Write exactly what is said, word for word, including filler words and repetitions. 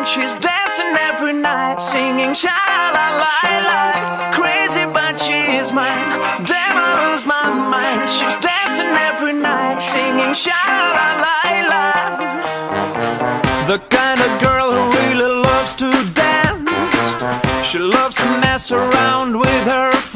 She's dancing every night, singing sha-la-la-la. Crazy but she is mine, damn I lose my mind. She's dancing every night, singing sha-la-la-la. The kind of girl who really loves to dance. She loves to mess around with her friends.